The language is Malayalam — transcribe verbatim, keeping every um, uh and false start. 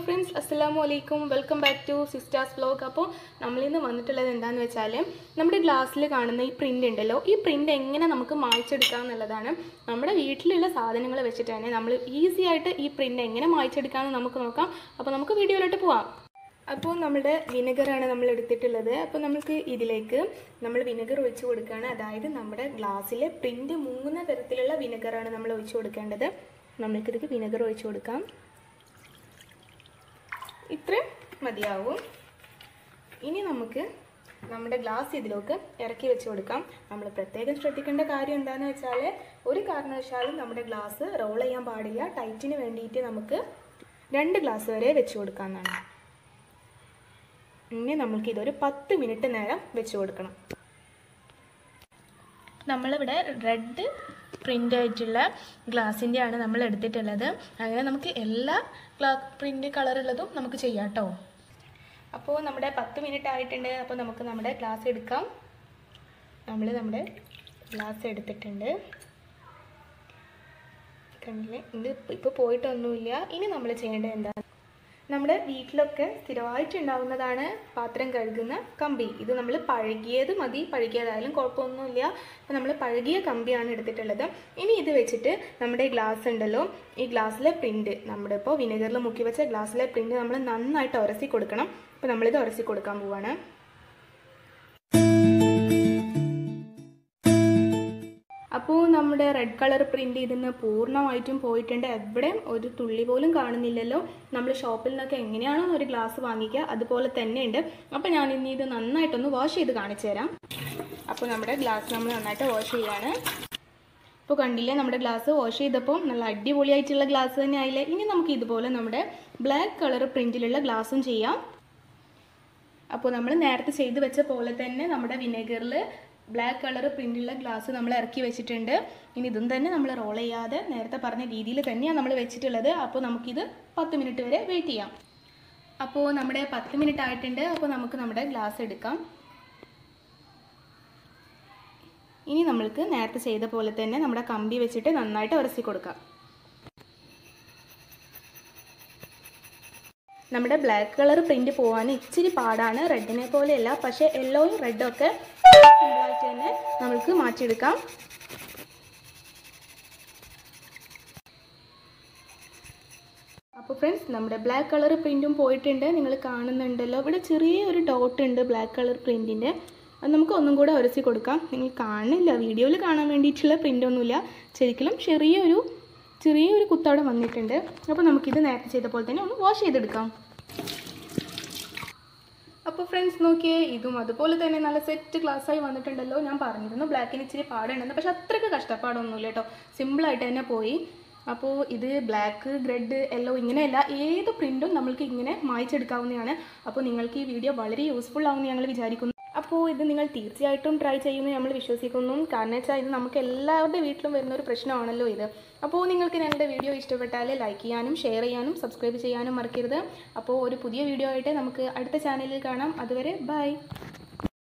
friends, assalamu alaikum. Welcome back to Sisters Vlog. അപ്പോൾ നമ്മൾ ഇന്ന് വന്നിട്ടുള്ളത് എന്താണെന്ന് വെച്ചാൽ നമ്മുടെ ഗ്ലാസ്സിൽ കാണുന്ന ഈ പ്രിന്റ് ഉണ്ടല്ലോ, ഈ പ്രിന്റ് എങ്ങനെ നമുക്ക് മായ്ച്ചെടുക്കാം എന്നുള്ളതാണ്. നമ്മുടെ വീട്ടിലുള്ള സാധനങ്ങൾ വെച്ചിട്ട് തന്നെ നമ്മൾ ഈസി ആയിട്ട് ഈ പ്രിന്റ് എങ്ങനെ മായ്ച്ചെടുക്കാമെന്ന് നമുക്ക് നോക്കാം. അപ്പോൾ നമുക്ക് വീഡിയോയിലോട്ട് പോവാം. അപ്പോൾ നമ്മുടെ വിനെഗറാണ് നമ്മൾ എടുത്തിട്ടുള്ളത്. അപ്പോൾ നമുക്ക് ഇതിലേക്ക് നമ്മൾ വിനെഗർ ഒഴിച്ച് കൊടുക്കുകയാണ്. അതായത് നമ്മുടെ ഗ്ലാസ്സിലെ പ്രിന്റ് മൂന്ന് തരത്തിലുള്ള വിനെഗറാണ് നമ്മൾ ഒഴിച്ച് കൊടുക്കേണ്ടത്. നമ്മൾക്കിതിലേക്ക് വിനെഗർ ഒഴിച്ച് കൊടുക്കാം. ഇത്രയും മതിയാവും. ഇനി നമുക്ക് നമ്മുടെ ഗ്ലാസ് ഇതിലേക്ക് ഇറക്കി വെച്ച് കൊടുക്കാം. നമ്മൾ പ്രത്യേകം ശ്രദ്ധിക്കേണ്ട കാര്യം എന്താണെന്ന് വെച്ചാൽ, ഒരു കാരണവശാലും നമ്മുടെ ഗ്ലാസ് റോൾ ചെയ്യാൻ പാടില്ല. ടൈറ്റിന് വേണ്ടിയിട്ട് നമുക്ക് രണ്ട് ഗ്ലാസ് വരെ വെച്ച് കൊടുക്കാമെന്നാണ്. ഇനി നമുക്ക് ഇതൊരു പത്ത് മിനിറ്റ് നേരം വെച്ച് കൊടുക്കണം. നമ്മളിവിടെ റെഡ് പ്രിൻ്റ് ആയിട്ടുള്ള ഗ്ലാസിൻ്റെ ആണ് നമ്മൾ എടുത്തിട്ടുള്ളത്. അങ്ങനെ നമുക്ക് എല്ലാ ഗ്ലാ പ്രിൻ്റ് കളറുള്ളതും നമുക്ക് ചെയ്യാം കേട്ടോ. അപ്പോൾ നമ്മുടെ പത്ത് മിനിറ്റ് ആയിട്ടുണ്ട്. അപ്പോൾ നമുക്ക് നമ്മുടെ ഗ്ലാസ് എടുക്കാം. നമ്മൾ നമ്മുടെ ഗ്ലാസ് എടുത്തിട്ടുണ്ട്. കണ്ടില്ലേ, ഇത് ഇപ്പോൾ പോയിട്ടൊന്നുമില്ല. ഇനി നമ്മൾ ചെയ്യേണ്ടത് എന്താ, നമ്മുടെ വീട്ടിലൊക്കെ സ്ഥിരമായിട്ടുണ്ടാവുന്നതാണ് പാത്രം കഴുകുന്ന കമ്പി. ഇത് നമ്മൾ പഴകിയത് മതി, പഴകിയതായാലും കുഴപ്പമൊന്നുമില്ല. അപ്പോൾ നമ്മൾ പഴകിയ കമ്പിയാണ് എടുത്തിട്ടുള്ളത്. ഇനി ഇത് വെച്ചിട്ട് നമ്മുടെ ഗ്ലാസ് ഉണ്ടല്ലോ, ഈ ഗ്ലാസ്സിലെ പ്രിൻറ്റ്, നമ്മുടെ ഇപ്പോൾ വിനെഗറിൽ മുക്കി വെച്ച ഗ്ലാസ്സിലെ പ്രിൻറ്റ് നമ്മൾ നന്നായിട്ട് ഉരസി കൊടുക്കണം. അപ്പോൾ നമ്മളിത് ഉരസി കൊടുക്കാൻ പോവാണ്. അപ്പോൾ നമ്മുടെ റെഡ് കളർ പ്രിൻ്റ് ഇതിന്ന് പൂർണ്ണമായിട്ടും പോയിട്ടുണ്ട്. എവിടെയും ഒരു തുള്ളി പോലും കാണുന്നില്ലല്ലോ. നമ്മൾ ഷോപ്പിൽ നിന്നൊക്കെ എങ്ങനെയാണോ ഒരു ഗ്ലാസ് വാങ്ങിക്കുക അതുപോലെ തന്നെ ഉണ്ട്. അപ്പോൾ ഞാൻ ഇനി ഇത് നന്നായിട്ടൊന്ന് വാഷ് ചെയ്ത് കാണിച്ചു തരാം. അപ്പോൾ നമ്മുടെ ഗ്ലാസ് നമ്മൾ നന്നായിട്ട് വാഷ് ചെയ്യുകയാണ്. ഇപ്പോൾ കണ്ടില്ലേ, നമ്മുടെ ഗ്ലാസ് വാഷ് ചെയ്തപ്പോൾ നല്ല അടിപൊളിയായിട്ടുള്ള ഗ്ലാസ് തന്നെ ആയില്ലേ. ഇനി നമുക്ക് ഇതുപോലെ നമ്മുടെ ബ്ലാക്ക് കളർ പ്രിൻറ്റിലുള്ള ഗ്ലാസും ചെയ്യാം. അപ്പോൾ നമ്മൾ നേരത്തെ ചെയ്ത് വെച്ച പോലെ തന്നെ നമ്മുടെ വിനെഗറിൽ ബ്ലാക്ക് കളർ പ്രിൻ്റുള്ള ഗ്ലാസ് നമ്മൾ ഇറക്കി വെച്ചിട്ടുണ്ട്. ഇനി ഇതും തന്നെ നമ്മൾ റോൾ ചെയ്യാതെ നേരത്തെ പറഞ്ഞ രീതിയിൽ തന്നെയാണ് നമ്മൾ വെച്ചിട്ടുള്ളത്. അപ്പോൾ നമുക്കിത് പത്ത് മിനിറ്റ് വരെ വെയിറ്റ് ചെയ്യാം. അപ്പോൾ നമ്മുടെ പത്ത് മിനിറ്റ് ആയിട്ടുണ്ട്. അപ്പോൾ നമുക്ക് നമ്മുടെ ഗ്ലാസ് എടുക്കാം. ഇനി നമ്മൾക്ക് നേരത്തെ ചെയ്ത പോലെ തന്നെ നമ്മുടെ കമ്പി വെച്ചിട്ട് നന്നായിട്ട് ഉരസി കൊടുക്കാം. നമ്മുടെ ബ്ലാക്ക് കളർ പ്രിൻ്റ് പോകാൻ ഇച്ചിരി പാടാണ്, റെഡിനെ പോലെയല്ല. പക്ഷേ യെല്ലോയും റെഡും ഒക്കെ സിമ്പിളായിട്ട് തന്നെ നമുക്ക് മാറ്റിയെടുക്കാം. അപ്പോൾ ഫ്രണ്ട്സ്, നമ്മുടെ ബ്ലാക്ക് കളർ പ്രിൻറ്റും പോയിട്ടുണ്ട്. നിങ്ങൾ കാണുന്നുണ്ടല്ലോ, ഇവിടെ ചെറിയൊരു ഡോട്ട് ഉണ്ട് ബ്ലാക്ക് കളർ പ്രിൻറ്റിൻ്റെ. അത് നമുക്ക് ഒന്നും കൂടെ ഉരസി കൊടുക്കാം. നിങ്ങൾ കാണില്ല, വീഡിയോയിൽ കാണാൻ വേണ്ടിയിട്ടുള്ള പ്രിൻ്റൊന്നുമില്ല, ശരിക്കും ചെറിയൊരു ചെറിയൊരു കുത്തവിടെ വന്നിട്ടുണ്ട്. അപ്പോൾ നമുക്കിത് നേരത്തെ ചെയ്ത പോലെ തന്നെ ഒന്ന് വാഷ് ചെയ്തെടുക്കാം. അപ്പോൾ ഫ്രണ്ട്സ് നോക്കിയേ, ഇതും അതുപോലെ തന്നെ നല്ല സെറ്റ് ഗ്ലാസ്സായി വന്നിട്ടുണ്ടല്ലോ. ഞാൻ പറഞ്ഞിരുന്നു ബ്ലാക്കിന് ഇച്ചിരി പാടുണ്ടെന്ന്, പക്ഷെ അത്രയ്ക്ക് കഷ്ടപ്പാടൊന്നുമില്ല കേട്ടോ, സിമ്പിളായിട്ട് തന്നെ പോയി. അപ്പോൾ ഇത് ബ്ലാക്ക്, റെഡ്, യെല്ലോ ഇങ്ങനെയല്ല, ഏത് പ്രിൻറ്റും നമ്മൾക്ക് ഇങ്ങനെ മായ്ച്ചെടുക്കാവുന്നതാണ്. അപ്പോൾ നിങ്ങൾക്ക് ഈ വീഡിയോ വളരെ യൂസ്ഫുൾ ആവുമെന്ന് ഞങ്ങൾ വിചാരിക്കുന്നു. അപ്പോൾ ഇത് നിങ്ങൾ തീർച്ചയായിട്ടും ട്രൈ ചെയ്യുമെന്ന് നമ്മൾ വിശ്വസിക്കുന്നു. കാരണം വെച്ചാൽ ഇത് നമുക്ക് എല്ലാവരുടെ വീട്ടിലും വരുന്ന ഒരു പ്രശ്നമാണല്ലോ ഇത്. അപ്പോൾ നിങ്ങൾക്ക് ഞങ്ങളുടെ വീഡിയോ ഇഷ്ടപ്പെട്ടാൽ ലൈക്ക് ചെയ്യാനും ഷെയർ ചെയ്യാനും സബ്സ്ക്രൈബ് ചെയ്യാനും മറക്കരുത്. അപ്പോൾ ഒരു പുതിയ വീഡിയോ ആയിട്ട് നമുക്ക് അടുത്ത ചാനലിൽ കാണാം. അതുവരെ ബൈ.